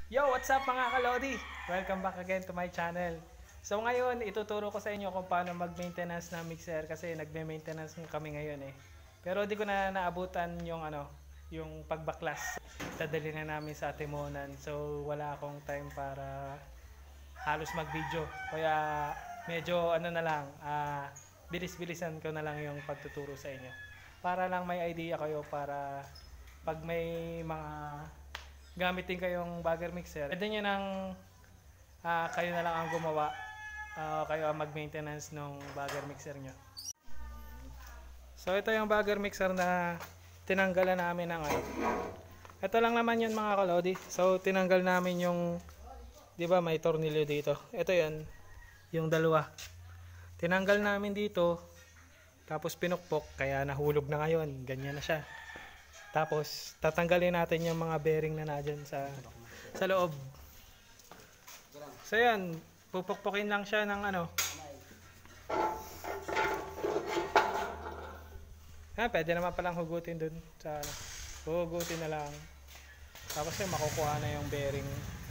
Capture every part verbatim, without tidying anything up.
Yo, what's up mga kalodi? Welcome back again to my channel. So ngayon, ituturo ko sa inyo kung paano mag-maintenance ng mixer kasi nagme-maintenance kami ngayon eh. Pero di ko na naabutan yung ano, yung pagbaklas. Tadali na namin sa Timonan. So wala akong time para halos mag-video. Kaya medyo ano na lang, uh, bilis-bilisan ko na lang yung pagtuturo sa inyo. Para lang may idea kayo para pag may mga gamitin kayong bagger mixer, pwede nyo nang uh, kayo na lang ang gumawa, uh, kayo ang mag-maintenance ng bagger mixer nyo. So ito yung bagger mixer na tinanggalan namin ng ano. Ito lang naman yun mga kalodi. So tinanggal namin yung, di ba may tornilyo dito. Ito yun, yung dalawa. Tinanggal namin dito, tapos pinukpok, kaya nahulog na ngayon. Ganyan na siya. Tapos tatanggalin natin yung mga bearing na nadyan sa sa loob. So yan, pupukpukin lang siya ng ano. Ah, pwede naman palang hugutin dun sa ano. Hugutin na lang. Tapos yung makukuha na yung bearing.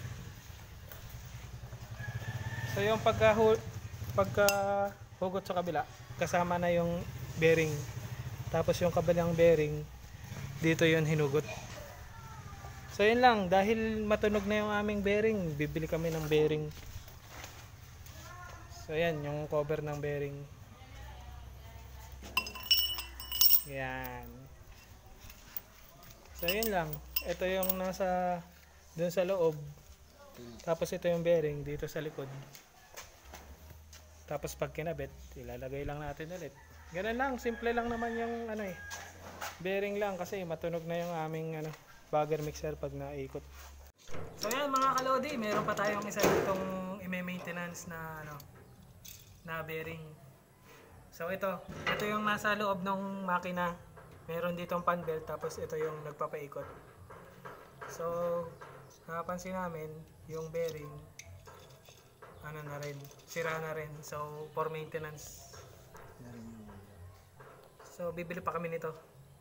So yung pagka pagka hugot sa kabila, kasama na yung bearing. Tapos yung kabilang bearing dito yun hinugot. So yun lang, dahil matunog na yung aming bearing, bibili kami ng bearing. So yan, yung cover ng bearing. Yan. So yun lang, ito yung nasa dun sa loob. Tapos ito yung bearing dito sa likod. Tapos pag kinabit, ilalagay lang natin ulit. Ganun lang, simple lang naman yung ano eh, bearing lang kasi matunog na yung aming ano, bagger mixer pag naikot. So yan mga kalodi, meron pa tayong isa ditong i-maintenance na ano, na bearing. So ito, ito yung nasa loob ng makina. Meron ditong fan belt, tapos ito yung nagpapaikot. So napansin namin yung bearing ano na rin, sira na rin. So for maintenance. So bibili pa kami nito.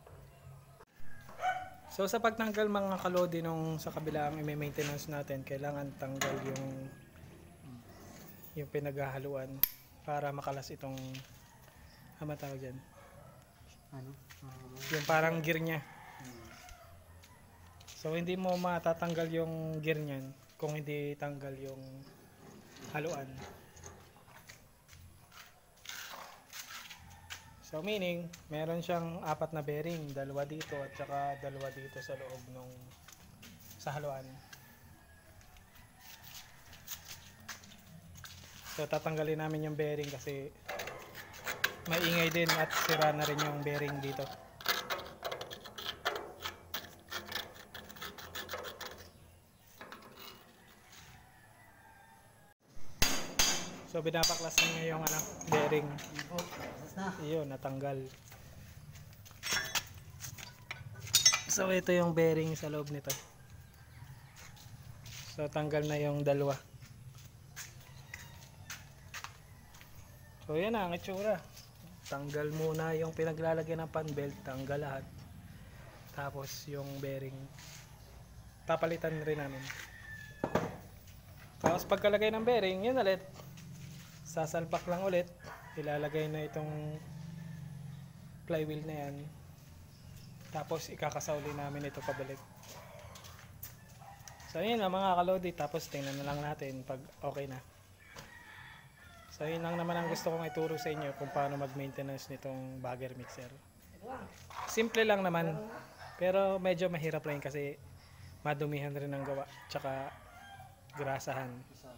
So sa pagtanggal mga kalodi nung sa kabila ang i-maintenance natin, kailangan tanggal yung yung pinaghahaluan para makalas itong ano tawag dyan? Ano? Uh, yung parang gear nya. So hindi mo matatanggal yung gear nyan kung hindi tanggal yung haluan. So meaning, meron siyang apat na bearing, dalawa dito at saka dalawa dito sa loob nung sa haluan. So tatanggalin namin yung bearing kasi maingay din at sira na rin yung bearing dito. So binabaklas na niya yung ano, bearing. Iyon, natanggal. So ito yung bearing sa loob nito. So tanggal na yung dalawa. So yan ang itsura. Tanggal muna yung pinaglalagyan ng fan belt, tanggal lahat. Tapos yung bearing papalitan rin namin. Tapos pagkalagay ng bearing, yun ulit. Sasalpak lang ulit, ilalagay na itong flywheel na yan, tapos ikakasauli namin ito pabalik. So yun na mga kalodi, tapos tingnan na lang natin pag okay na. So yun lang naman ang gusto kong ituro sa inyo kung paano mag-maintenance nitong bagger mixer. Simple lang naman, pero medyo mahirap rin kasi madumihan rin ang gawa, tsaka grasahan.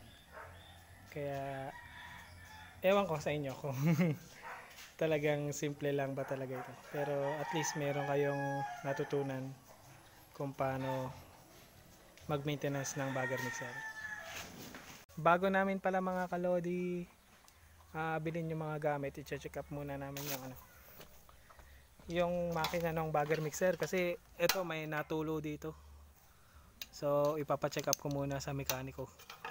Kaya ewan ko sa inyo kung talagang simple lang ba talaga ito. Pero at least meron kayong natutunan kung paano mag-maintenance ng bagger mixer. Bago namin pala mga kalodi uh, bilhin yung mga gamit, i-check up muna namin yung ano, yung makina ng bagger mixer kasi ito may natulo dito. So ipapa-check up ko muna sa mekaniko.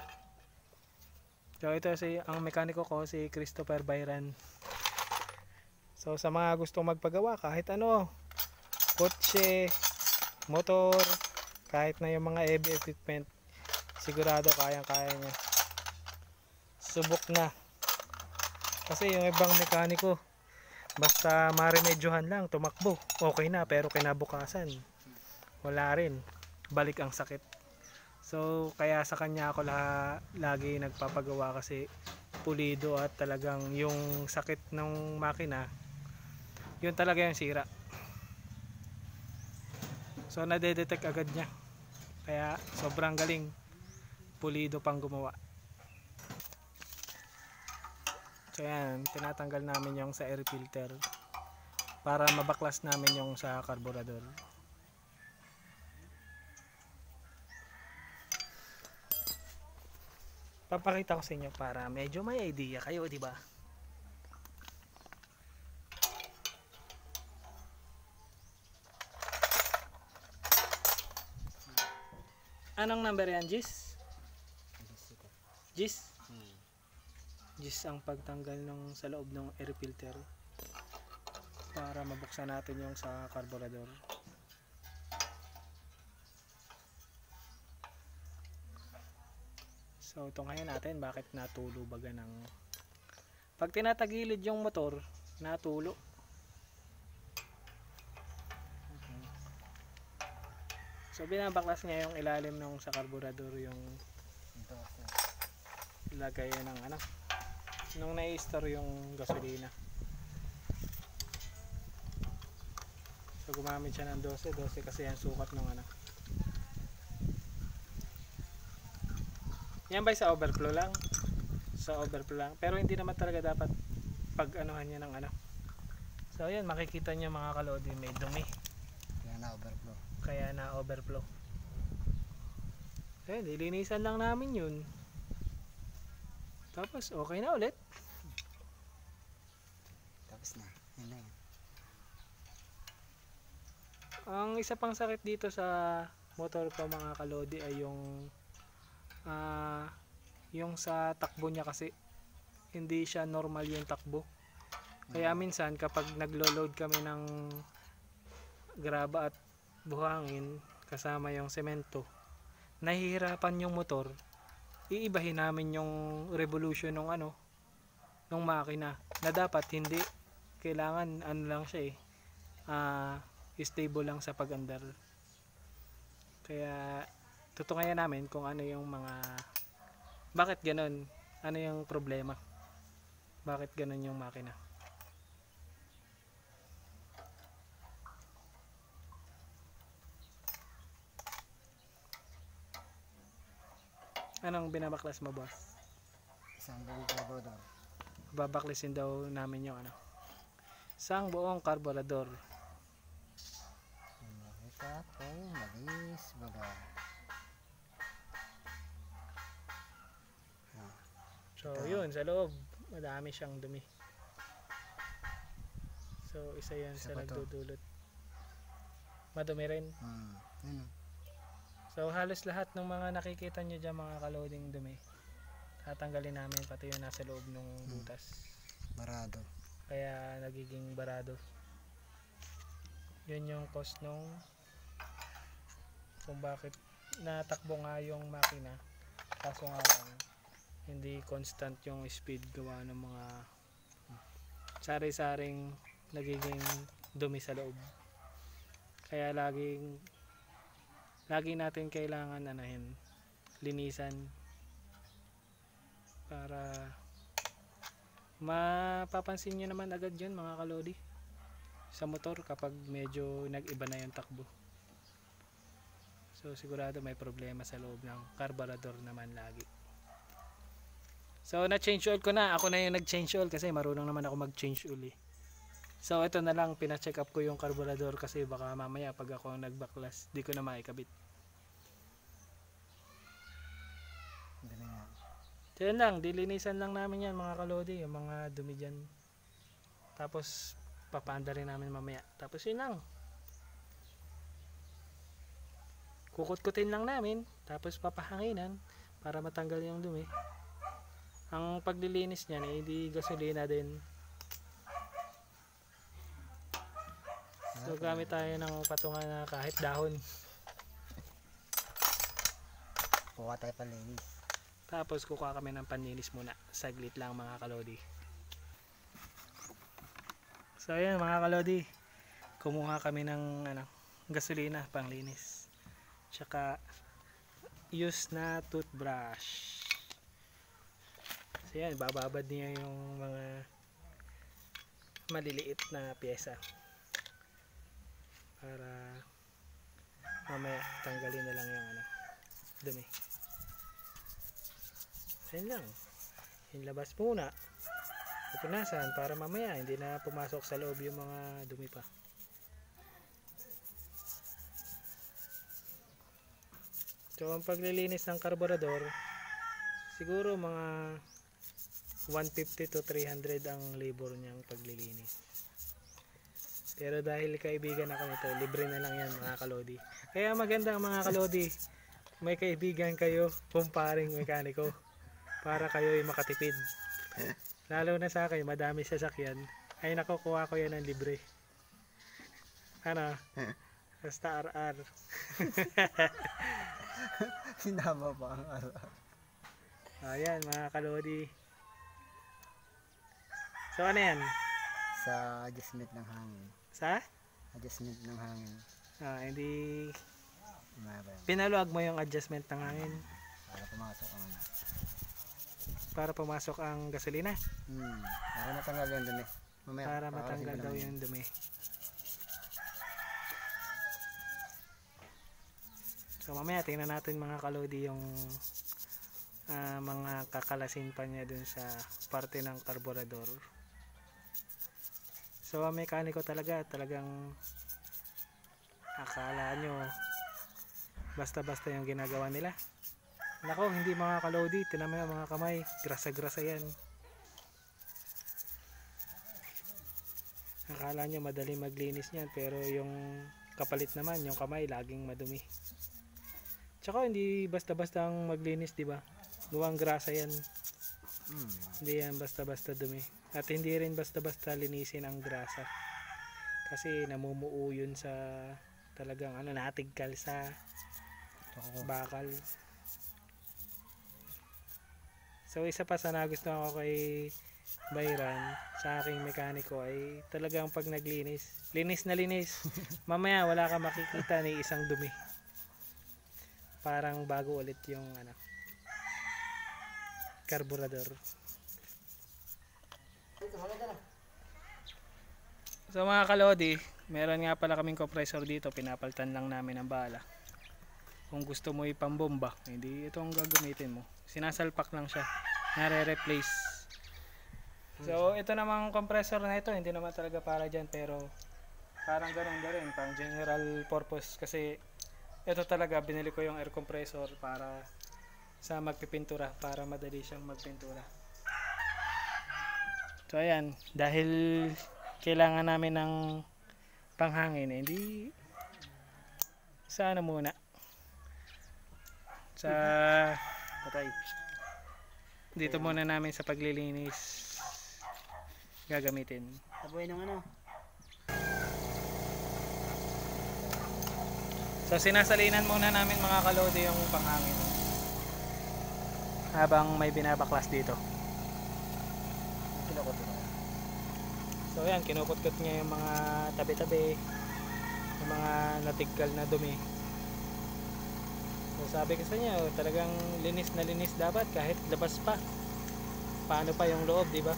So ito si ang mekaniko ko si Christopher Bayran. So sa mga gustong magpagawa kahit ano, kotse, motor, kahit na yung mga heavy equipment, sigurado kayang-kaya niya. Subok na. Kasi yung ibang mekaniko, basta maremedyohan lang, tumakbo, okay na, pero kinabukasan wala rin, balik ang sakit. So kaya sa kanya ako la, lagi nagpapagawa kasi pulido at talagang yung sakit ng makina, yun talaga yung sira. So nadedetect agad niya, kaya sobrang galing, pulido pang gumawa. So yan, tinatanggal namin yung sa air filter para mabaklas namin yung sa carburetor. Papakita ko sa inyo para medyo may idea kayo, di ba? Anong number yan, Gis? Gis? Hmm. Gis ang pagtanggal ng sa loob ng air filter para mabuksan natin yung sa carburetor. So ito ngayon natin bakit natulo baga ng pag tinatagilid yung motor, natulo. So binabaklas niya yung ilalim ng sa carburetor, yung lagay ng ano nung na-store yung gasolina. So gumamit siya ng twelve, twelve kasi yan sukat ng ano. Yan ba sa overflow lang? Sa overflow lang. Pero hindi naman talaga dapat pag anuhan niya ng ano. So yan, makikita niyo mga kalodi, may dumi. Kaya na overflow. Kaya na overflow. Ayun, lilinisan lang namin yun. Tapos okay na ulit. Tapos na. Yan na yun. Ang isa pang sakit dito sa motor ko mga kalodi ay yung uh, yung sa takbo niya, kasi hindi siya normal yung takbo. Kaya minsan kapag naglo-load kami ng graba at buhangin kasama yung semento, nahihirapan yung motor. Iibahin namin yung revolution ng ano ng makina, na dapat hindi, kailangan ano lang siya eh, uh, stable lang sa pag-andar. Kaya tutungayan namin kung ano yung mga bakit ganun, ano yung problema, bakit ganun yung makina. Anong binabaklas mo, boss? Isang buong carburetor. Babaklasin daw namin yung ano, isang buong carburetor. Ito po, malis, baga. Ah, so ito, yun, sa loob madami siyang dumi. So isa yan sa nagdudulot. Madumi rin. Hmm, yun. So halos lahat ng mga nakikita nyo dyan mga kaloding dumi, tatanggalin namin, pati yung nasa loob ng butas. Hmm, barado. Kaya nagiging barado. Yun yung cause nung kung bakit natakbo nga yung makina, kaso nga lang hindi constant yung speed gawa ng mga sari-saring nagiging dumi sa loob. Kaya laging lagi natin kailangan anahin, linisan para mapapansin nyo naman agad yun mga kalodi sa motor kapag medyo nag-iba na yung takbo. So sigurado may problema sa loob ng carburetor naman lagi. So na-change oil ko na, ako na yung nag-change oil kasi marunong naman ako mag-change oil eh. So ito na lang, pina-check up ko yung carburetor kasi baka mamaya pag ako nagbaklas di ko na maikabit. Diyan lang, dilinisan lang namin yan mga kalodi, yung mga dumi dyan. Tapos papaanda rin namin mamaya. Tapos yun lang, kukut-kutin lang namin, tapos papahanginan para matanggal yung dumi. Ang paglilinis niyan eh, hindi gasolina din. So gamit tayo ng patungan na kahit dahon. kuha tayo panlinis. Tapos kukuha kami ng panlinis muna. Saglit lang mga kalodi. So ayan mga kalodi. Kumuha kami ng ano, gasolina panglinis. Tsaka use na toothbrush. So yan, bababad niya yung mga maliliit na pyesa. Para mamaya tanggalin na lang yung ano, dumi. Ayun lang. Inlabas muna. Pupunasan para mamaya hindi na pumasok sa loob yung mga dumi pa. So ang paglilinis ng karburador, siguro mga one fifty to three hundred ang labor niyang paglilinis. Pero dahil kaibigan ako nito, libre na lang yan mga kalodi. Kaya maganda mga kalodi, may kaibigan kayo, kumparing mekaniko, para kayo ay makatipid. Lalo na sa akin, madami sasakyan, ay nakukuha ko yan ng libre. Ano? Basta R R. Sinama pa ang araw. Ayan mga kalodi. So ano yan? Sa adjustment ng hangin. Sa? Adjustment ng hangin. Ah, hindi Umabayan. pinaluag mo yung adjustment ng hangin Para pumasok ang ano. para pumasok ang gasolina. Hmm. Para matanggal yung dumi. Mamaya, Para pakalasin matanggal ko daw naman. yung dumi. So mamaya tingnan natin mga kalodi yung ah, mga kakalasin pa niya dun sa parte ng karburador. So ang mekaniko talaga, talagang akala nyo basta-basta yung ginagawa nila. Nako, hindi mga kalodi, tinan mo yung mga kamay, grasa-grasa yan. Akala nyo madali maglinis niyan, pero yung kapalit naman, yung kamay laging madumi. Tsaka hindi basta-basta ang maglinis, di ba? Luwang grasa yan. Hmm. Hindi yan basta-basta dumi. At hindi rin basta-basta linisin ang grasa. Kasi namumuo yun sa talagang ano, natigkal sa bakal. So isa pa sa nagustuhan ko kay Bayran sa aking mekaniko ay talagang pag naglinis, linis na linis. Mamaya wala ka makikita ni isang dumi. Parang bago ulit yung ano, karburador. So mga kalodi, meron nga pala kaming compressor dito, pinapalitan lang namin ang bala. Kung gusto mo ipambomba, hindi ito ang gagamitin mo. Sinasalpak lang siya, nare-replace. So ito namang compressor na ito, hindi naman talaga para dyan, pero parang ganun na rin, pang general purpose. Kasi ito talaga, binili ko yung air compressor para sa magpipintura, para madali siyang magpintura. So ayan, dahil kailangan namin ng panghangin, hindi sa ano muna, sa patay, dito muna namin sa paglilinis gagamitin. Tabuhin ng ano. So sinasalinan muna namin mga kalodi yung panghangin habang may binabaklas dito. Kinukot ko. So ayan, kinukot-kot niya yung mga tabi-tabi, yung mga natigkal na dumi. So sabi ko sa inyo, talagang linis na linis dapat kahit labas pa. Paano pa yung loob, di ba?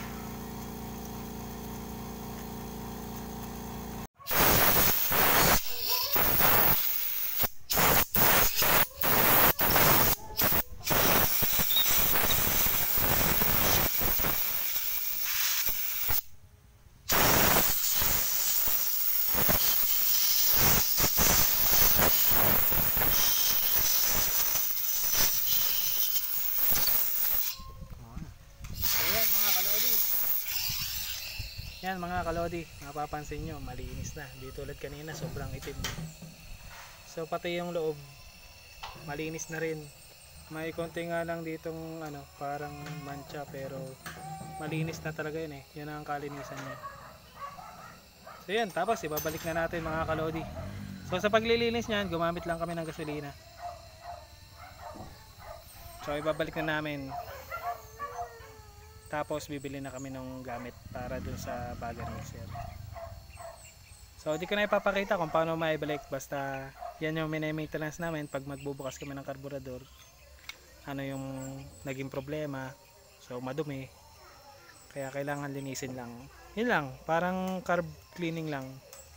Yan mga kalodi, mapapansin nyo malinis na, di tulad kanina sobrang itim. So pati yung loob malinis na rin. May konti nga lang ditong ano, parang mancha, pero malinis na talaga yun eh. Yun ang kalinisan niya. So yan, tapos ibabalik na natin mga kalodi. So sa paglilinis niyan, gumamit lang kami ng gasolina. So ibabalik na namin. Tapos bibili na kami ng gamit para dun sa bagger mixer. So di ko na ipapakita kung paano maibalik, basta yan yung mini-maintenance namin pag magbubukas kami ng karburador. Ano yung naging problema. So madumi. Kaya kailangan linisin lang. Yun lang, parang carb cleaning lang.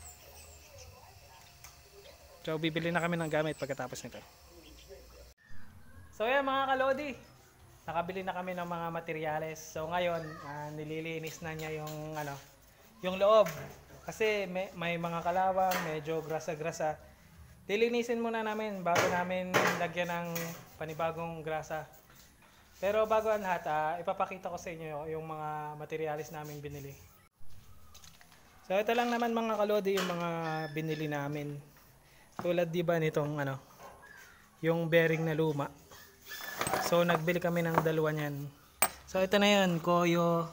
So bibili na kami ng gamit pagkatapos nito. So yan mga kalodi, nakabili na kami ng mga materyales. So ngayon, uh, nililinis na niya yung ano, yung loob. Kasi may, may mga kalawang, medyo grasa-grasa. Lilinisin muna namin bago namin lagyan ng panibagong grasa. Pero bago ang lahat, uh, ipapakita ko sa inyo yung mga materyales namin binili. So ito lang naman mga kalodi yung mga binili namin. Tulad diba nitong ano, yung bearing na luma. So nagbili kami ng dalawa niyan. So ito na yan, Koyo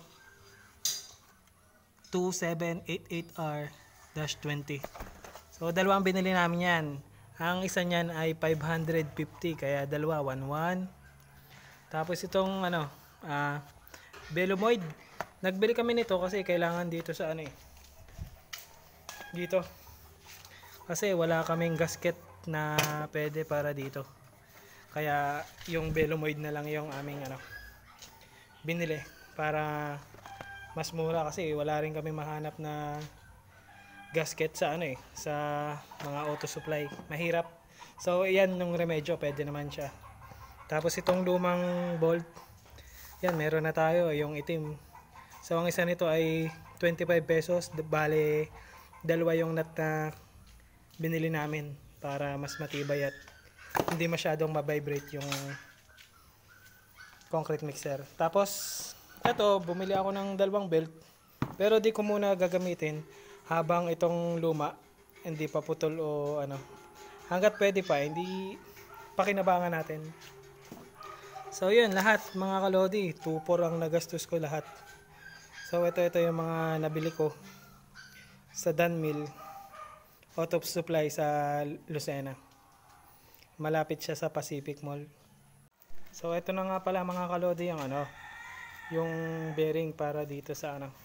two seven eight eight R twenty. So dalawang binili namin yan. Ang isa niyan ay five hundred fifty, kaya dalawa one one. Tapos itong ano, uh, Velomoid. Nagbili kami nito kasi kailangan dito sa ano eh. Dito. Kasi wala kaming gasket na pwede para dito. Kaya yung Velomoid na lang yung aming ano binili para mas mura, kasi wala rin kami mahanap na gasket sa ano eh, sa mga auto supply. Mahirap. So yan yung remedyo, pwede naman siya. Tapos itong lumang bolt, yan meron na tayo, yung itim. So ang isa nito ay twenty-five pesos, bale dalawa yung nut na binili namin para mas matibay at hindi masyadong ma-vibrate yung concrete mixer. Tapos eto, bumili ako ng dalawang belt, pero di ko muna gagamitin habang itong luma hindi pa putol o ano. Hanggat pwede pa, hindi pakinabangan natin. So yun, lahat mga kalodi, two four ang nagastos ko lahat. So ito ito yung mga nabili ko sa Danmill Auto Supply sa Lucena. Malapit siya sa Pacific Mall. So ito na nga pala mga kalodi yung ano, yung bearing para dito sa ano.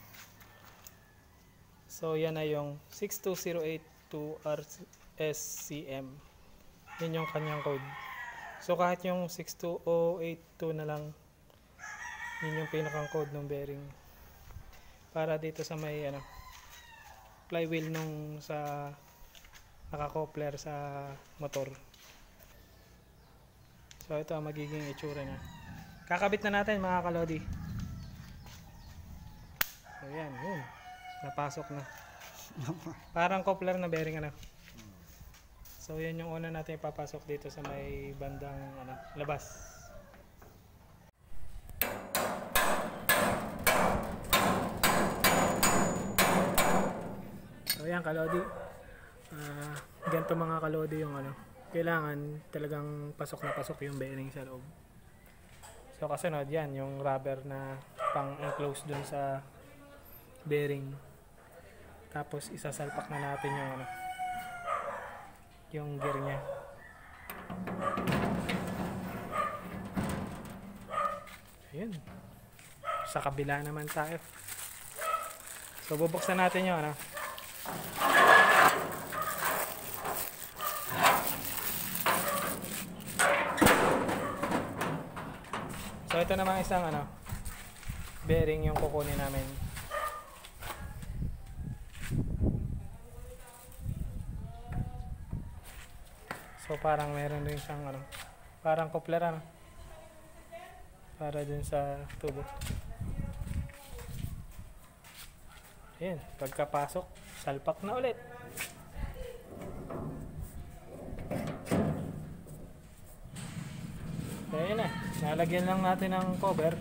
So yan na yung six two zero eight two R S C M. Yun yung kanyang code. So kahit yung six two zero eight two na lang, yun yung pinakang code ng bearing para dito sa may ano, flywheel nung sa naka-coupler sa motor. So ito ang magiging itsura niya. Kakabit na natin mga kalodi. So yan, yun. Napasok na. Parang coupler na bearing ano. So yan yung una natin ipapasok dito sa may bandang ano, labas. So yan kalodi. Uh, ganito mga kalodi yung ano. Kailangan talagang pasok na pasok yung bearing sa loob. So kasunod yan, yung rubber na pang-enclose dun sa bearing. Tapos isasalpak na natin yung ano, yung gear nya. Ayun. Sa kabila naman tayo. So bubuksan natin yung ano. So ito naman isang ano, bearing yung kukunin namin. So parang meron rin siyang ano, parang coupler ano, para dun sa tubo. Ayan, pagkapasok, salpak na ulit. Ayan na, nalagyan lang natin ng cover.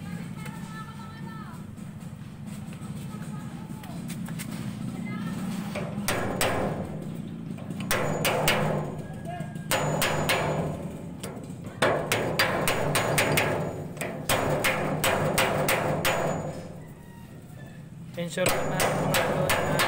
Ensure ko na mga load na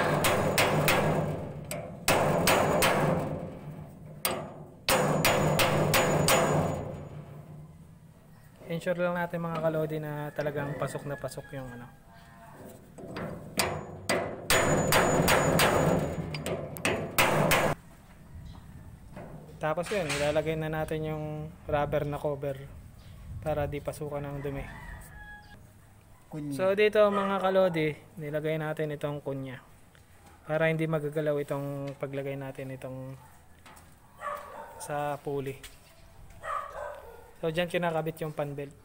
ensure lang natin mga kalodi na talagang pasok na pasok yung ano. Tapos yun, ilalagay na natin yung rubber na cover para di pasukan ng dumi. Kunya. So dito mga kalodi, nilagay natin itong kunya para hindi magagalaw itong paglagay natin itong sa pulley. So dyan kinakabit yung pan belt.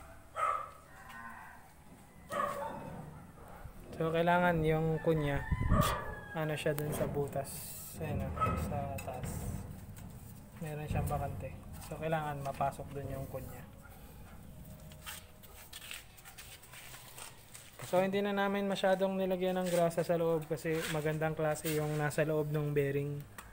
So kailangan yung kunya ano siya dun sa butas, ayun, sa taas meron siyang bakante, so kailangan mapasok dun yung kunya. So hindi na namin masyadong nilagyan ng grasa sa loob kasi magandang klase yung nasa loob ng bearing.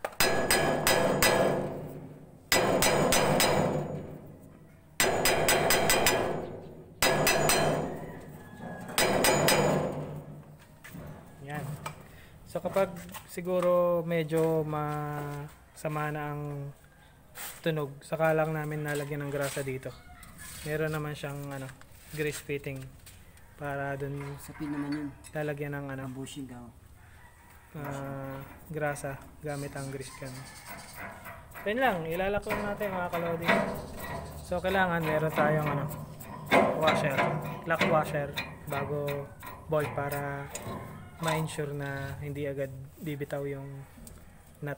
Yan. So kapag siguro medyo masama na ang tunog, saka lang namin nalagyan ng grasa dito. Meron naman siyang ano, grease fitting para dun Sa pin naman yun. lalagyan ng ano, Ang bushing daw. uh, grasa gamit ang grease gun. Yan lang, ilalak lang natin mga kalodi. So kailangan meron tayong ano, washer, lock washer bago bolt para ma-ensure na hindi agad bibitaw yung nut.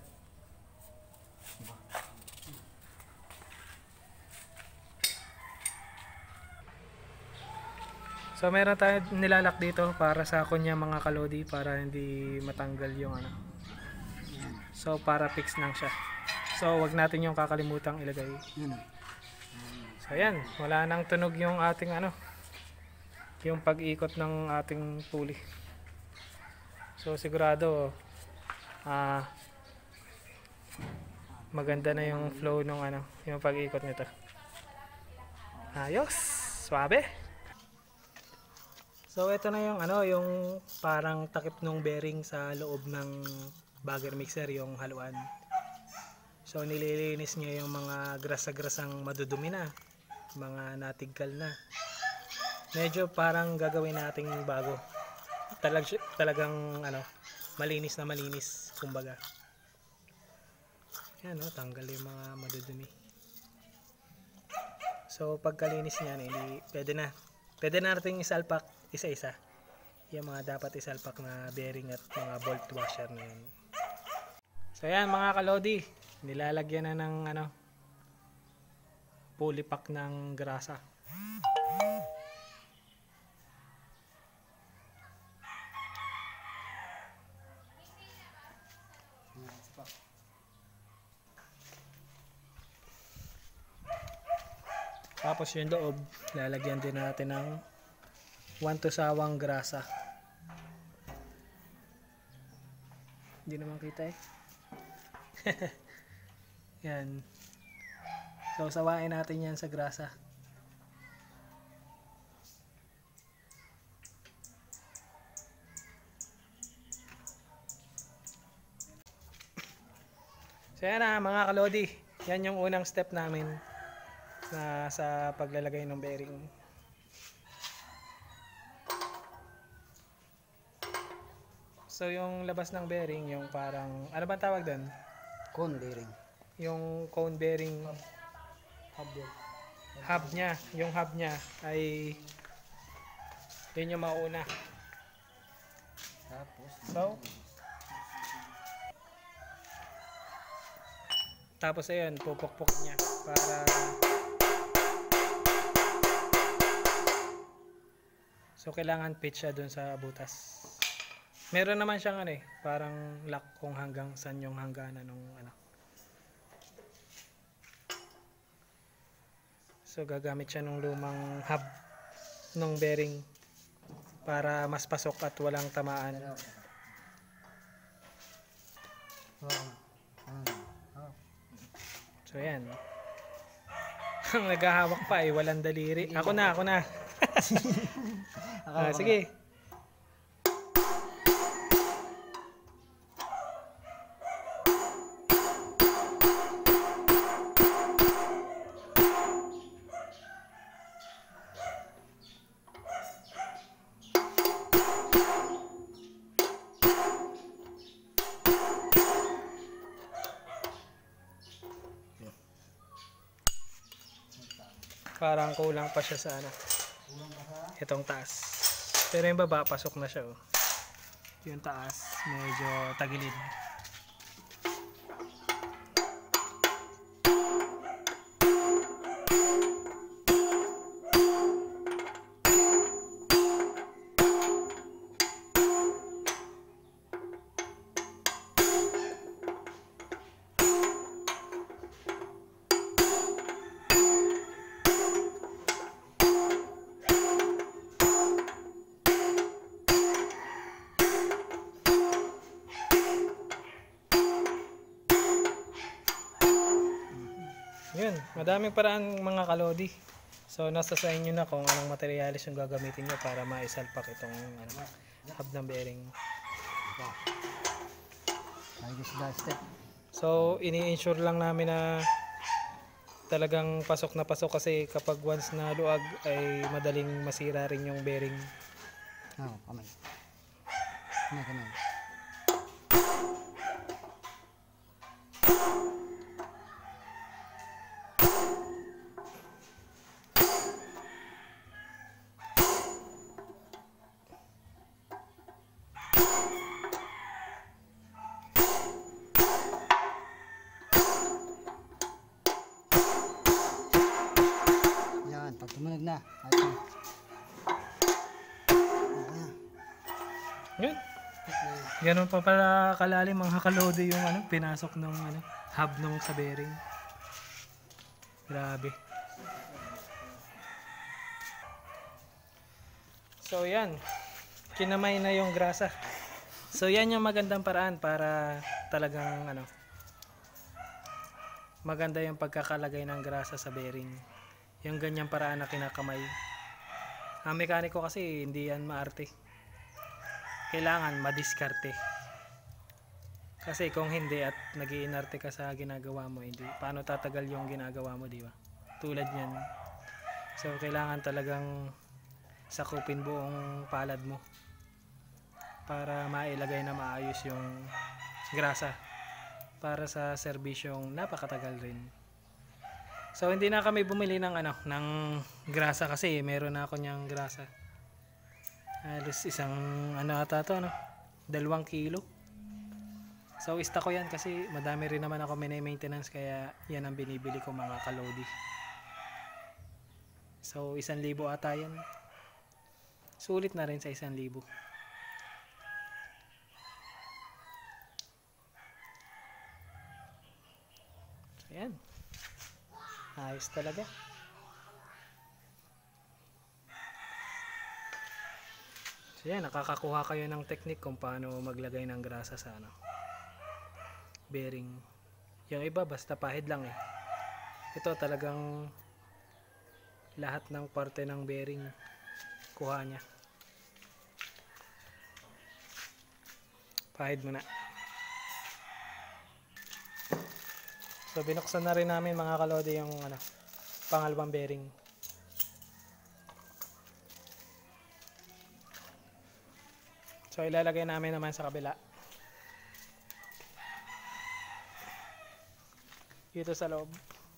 So meron tayo nilalak dito para sa kunya mga kalodi para hindi matanggal yung ano. So para fix lang siya. So wag natin yung kakalimutang ilagay. Yun. So yan, wala nang tunog yung ating ano, yung pag-ikot ng ating pulley. So sigurado ah maganda na yung flow ng ano, yung pag-ikot nito. Ayos, suabe. So ito na yung ano, yung parang takip ng bearing sa loob ng bagger mixer, yung haluan. So nililinis niya yung mga grasa-grasang madudumi na, mga natigkal na. Medyo parang gagawin nating bago. Talag, talagang ano, malinis na malinis kumbaga. Yan o, tanggal yung mga madudumi. So pagkalinis niyan, hindi pwede na. Pwede na natin isalpak isa-isa yung mga dapat isalpak na bearing at mga bolt washer na yun. So yan mga kalodi, nilalagyan na ng ano, pulley pack ng grasa. Tapos yung loob, lalagyan din natin ng one to sawang grasa. Hindi naman kita eh. Yan. So sawain natin yan sa grasa. So yan na mga kalodi. Yan yung unang step namin na sa paglalagay ng bearing. So yung labas ng bearing, yung parang, ano ba tawag doon? Cone bearing. Yung cone bearing Hub yun. hub niya, yung hub niya ay yun yung mauna. Tapos, So tapos ayun, pupukpok niya para so kailangan pitch siya dun sa butas. Meron naman siyang ano eh, parang lock kung hanggang saan yung hangganan ng ano. So gagamit siya ng lumang hub ng bearing para mas pasok at walang tamaan. oh, oh, oh. So yan. Ang naghahawak pa eh, walang daliri. Ako na, ako na. Ah, sige. Parang kulang pa siya sa ano, itong taas. Pero yung baba, pasok na siya oh. Yung taas, medyo tagilid. Yun, madaming paraan mga kalodi. So nasa sa inyo na kung anong materyales yung gagamitin nyo para maisalpak itong ano, hub ng bearing. So ini-insure lang namin na talagang pasok na pasok kasi kapag once na luag ay madaling masira rin yung bearing. Oo, kamay. Kamay, kamay. Pag tumunog na, ayos na. Yun. Ganun pa pala kalalim mga kalodi yung ano, pinasok ng ano, hub nung sa bearing. Grabe. So yan, kinamay na yung grasa. So yan yung magandang paraan para talagang ano, maganda yung pagkakalagay ng grasa sa bearing. Yung ganyang paraan na kinakamay. Ang mekaniko kasi hindi yan maarte. Kailangan madiskarte. Kasi kung hindi at nag-iinarte ka sa ginagawa mo, hindi paano tatagal yung ginagawa mo, di ba? Tulad niyan. So kailangan talagang sakupin buong palad mo para mailagay na maayos yung grasa para sa serbisyong napakatagal rin. So hindi na kami bumili ng ano, ng grasa kasi meron na ako niyang grasa. Halos isang ano ata to, no? Dalawang kilo. So ista ko yan kasi madami rin naman ako mini-maintenance kaya yan ang binibili ko mga kalodi. So isang libo ata yan. Sulit na rin sa isang libo. So yan. Ayos talaga. So yan, nakakakuha kayo ng technique kung paano maglagay ng grasa sa ano, bearing. Yung iba basta pahid lang eh. Ito talagang lahat ng parte ng bearing kuha niya. Pahid muna. So binuksan na rin namin mga kalodi yung ano, pangalawang bearing. So ilalagay namin naman sa kabila. Dito sa loob.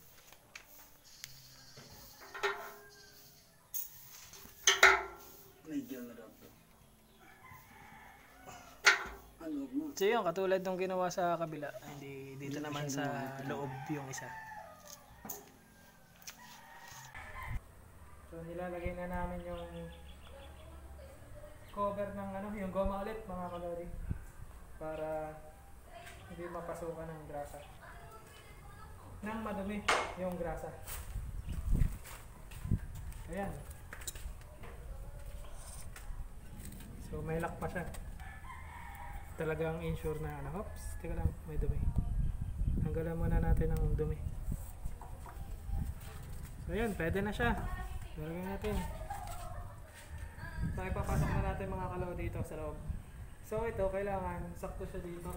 Medyo na daw to. Ano mo? So yun, katulad nung ginawa sa kabila, hindi dito naman sa loob yung isa. So nilalagay na namin yung cover ng ano, yung goma ulit mga kalori para hindi mapasukan ng grasa. Nang madumi yung grasa. Ayan. So may lock pa siya. Talagang insure na ano. Hops, teka lang, may dumi. Tanggalan muna natin ang dumi. So ayan, pwede na siya. Lalagyan natin. So ipapasok na natin mga kalaw dito sa loob. So ito, kailangan sakto siya dito.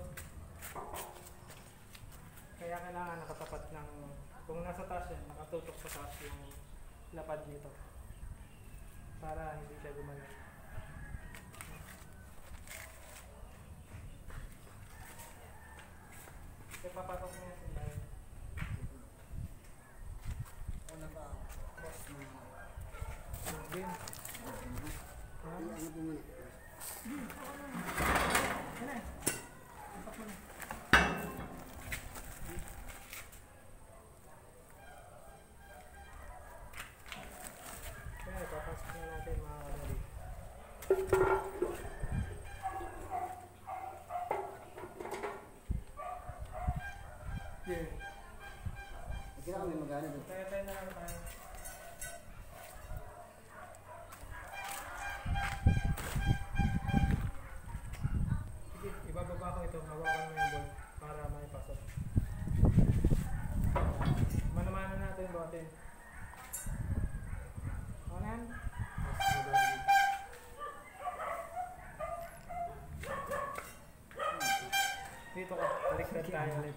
Kaya kailangan nakatapat ng, kung nasa taas yan, nakatutok sa taas yung lapad nito para hindi siya gumalaw. Kaya papasok mo yan sila. Ano ba? Cross mo. Game. Ano po muna? Ano eh? Ipak mo na. Kaya, papasok na natin mga kalodi. Yeah. Sige na kami mag-ano doon. Kaya tayo na lang tayo. Sige, ibababa ko ito. Hawakan mo yung bolt para maipasok. Manamana natin yung botin. Ano yan? Dito ka. Baliktad tayo ulit.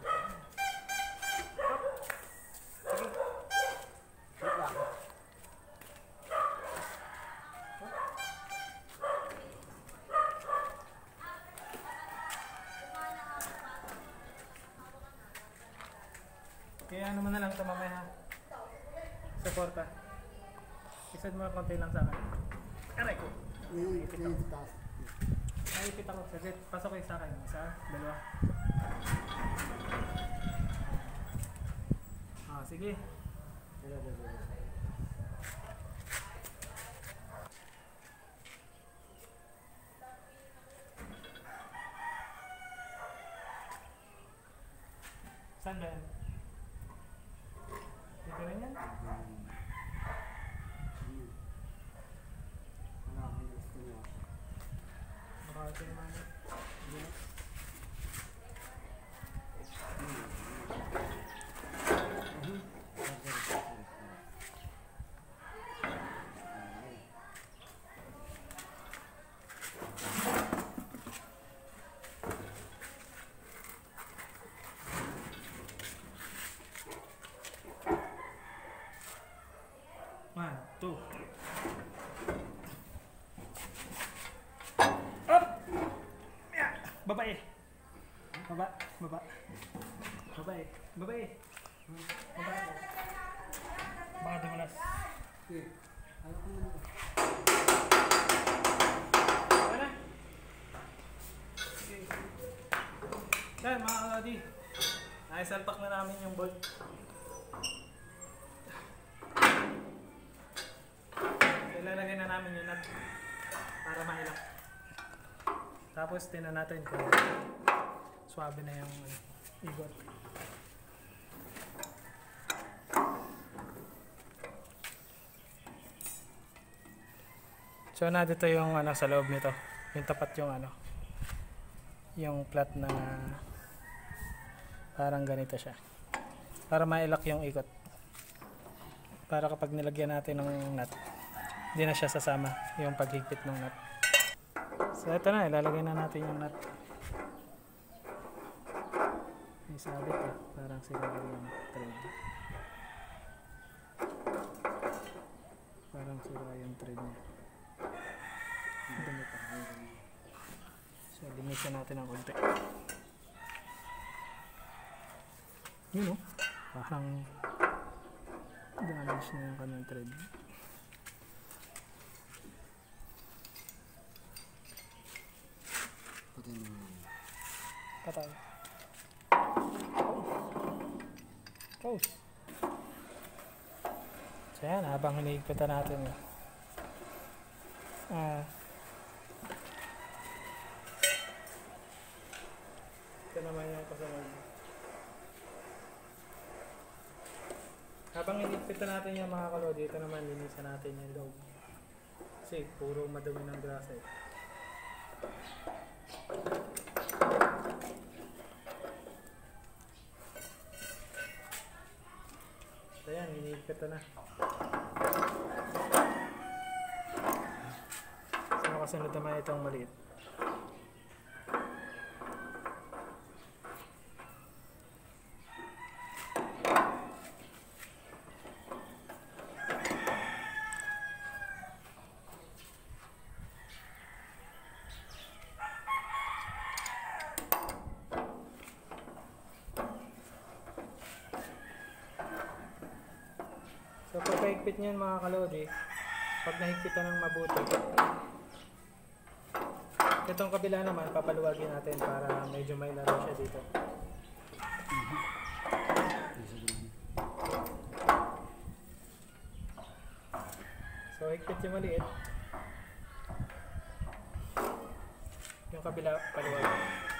Kaya ano mo na lang ito mamaya ha. Suporta. Isad mo konti lang sa akin. Aray ko. Ngayon, ngayon sa taas. Naipit ako. Saglit. Pasok kayo sa akin. Isa, dalawa. Ah, sige. Dalawa, dalawa. Saan ba yan? Dito rin yan? Wala akong gusto niya. Baka ito yung mga. Yes. One, two. Up! Yeah. Babae. Baba, baba. Babae, babae. Babae. Baka dumulas. Sige. Ayaw ko muna. Wala. Okay. Yan mga kalodi. Naisalpak na namin yung bolt. Ilalagay na namin yung nut para mailak. Tapos tingnan natin kung swabe na yung ano, igot. So na dito yung ano sa loob nito. Yung tapat yung ano. Yung plat na parang ganito siya. Para mailak yung ikot. Para kapag nilagyan natin ng nut, hindi na siya sasama yung paghigpit ng nut. So ito na, ilalagay na natin yung nut. May sabit eh, parang siguro yung thread. Parang sira yung thread niya. Dumi pa. So linisan natin ng konti. Yun o, parang damage na yung kanyang thread. Patay mo muna. Patay. Close. So yan, habang hinihigpitan natin. Ah. Ito naman yung kasunod. Habang hinihigpitan natin yung mga kalodi, ito naman linisan natin yung loob. Kasi puro madumi ng grasa eh. So yan, hinihigpit na. So kasunod naman itong maliit. So pagkaigpit niyan mga kalodi, pag nahigpitan ng mabuti. Itong kabila naman, papaluwagin natin para medyo may laro siya dito. So, higpit yung maliit. Yung kabila, paluwagin.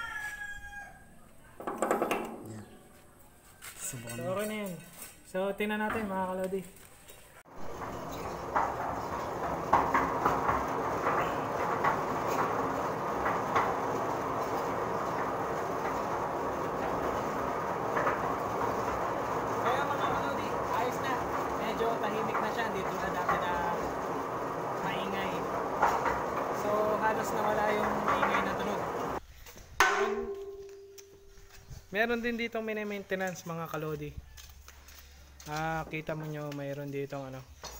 Yan. Subukan So, mo. okay na yun. So, tingnan natin mga kalodi. Kaya mga kalodi, ayos na. Medyo tahimik na siya. Dito na dati na maingay. So, halos nawala yung maingay na tunog. Meron din dito mini-maintenance mga kalodi. Ah, kita mo nyo mayroon dito ano.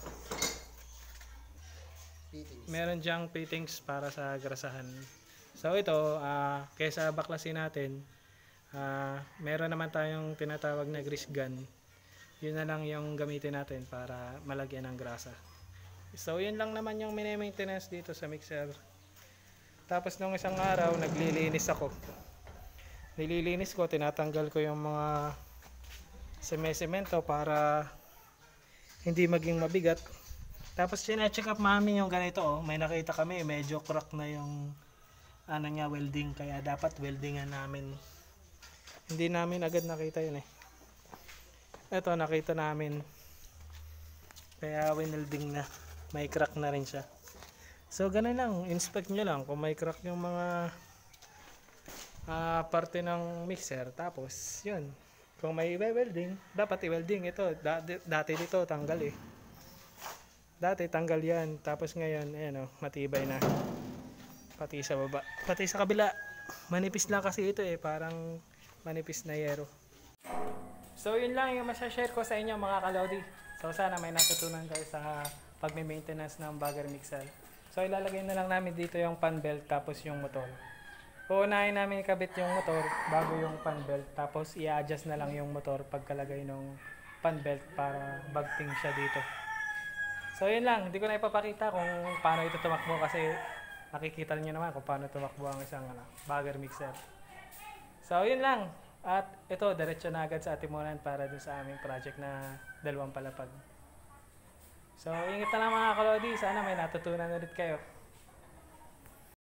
Fittings. Meron diyang fittings para sa grasahan. So ito, ah, kaysa baklasin natin, ah, meron naman tayong tinatawag na grease gun. Yun na lang yung gamitin natin para malagyan ng grasa. So yun lang naman yung mini-maintenance dito sa mixer. Tapos nung isang araw, naglilinis ako. Nililinis ko, tinatanggal ko yung mga seme-semento para hindi maging mabigat. Tapos sine-check up namin yung ganito, oh. May nakita kami, medyo crack na yung ano niya, welding, kaya dapat weldingan namin. Hindi namin agad nakita yun eh. Ito nakita namin. Kaya winelding na. May crack na rin siya. So ganun lang, inspect nyo lang kung may crack yung mga uh, parte ng mixer. Tapos yun, kung may i-welding, dapat i-welding. Ito, dati, dati dito tanggal eh. Dati tanggal yan. Tapos ngayon, ayan o, matibay na. Pati sa baba. Pati sa kabila, manipis lang kasi ito eh. Parang manipis na yero. So yun lang yung masashare ko sa inyo mga kalodi. So sana may natutunan kayo sa pagme-maintenance ng bagger mixer. So ilalagay na lang namin dito yung fan belt tapos yung motor. Uunahin namin ikabit yung motor bago yung fan belt. Tapos i-adjust na lang yung motor pagkalagay ng fan belt para bagting siya dito. So yun lang, hindi ko na ipapakita kung paano ito tumakbo kasi nakikita niyo naman kung paano tumakbo ang isang ano, bagger mixer. So yun lang. At ito, diretso na agad sa atimunan para dun sa aming project na dalawang palapag. So ingat na lang mga kalodi, sana may natutunan ulit kayo.